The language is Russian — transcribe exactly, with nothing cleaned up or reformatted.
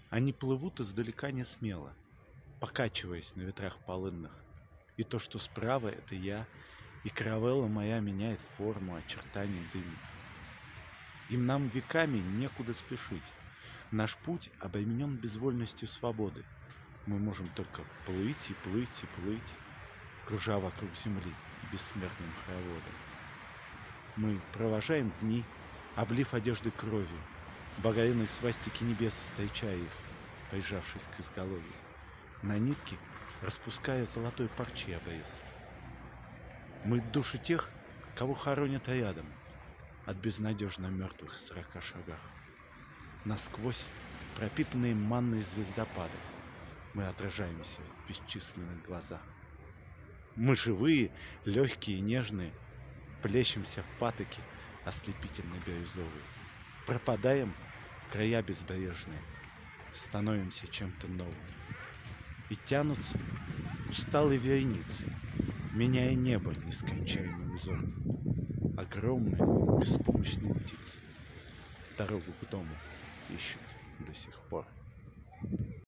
Они плывут издалека не смело, покачиваясь на ветрах полынных. И то, что справа, это я, и каравелла моя меняет форму очертаний дымных. Им нам веками некуда спешить. Наш путь обременен безвольностью свободы. Мы можем только плыть и плыть и плыть, кружа вокруг земли бессмертным хороводом. Мы провожаем дни, облив одежды кровью, багряной свастики небес встречая их, прижавшись к изголовью, на нитке распуская золотой парчи обрез. Мы души тех, кого хоронят рядом, от безнадежно мертвых сорока шагах. Насквозь пропитанные манной звездопадов мы отражаемся в бесчисленных глазах. Мы живые, легкие и нежные, плещемся в патоке ослепительно-бирюзовые, пропадаем в края безбрежные, становимся чем-то новым. И тянутся усталые вереницы, меняя небо нескончаемый узор. Огромные беспомощные птицы дорогу к дому ищут до сих пор.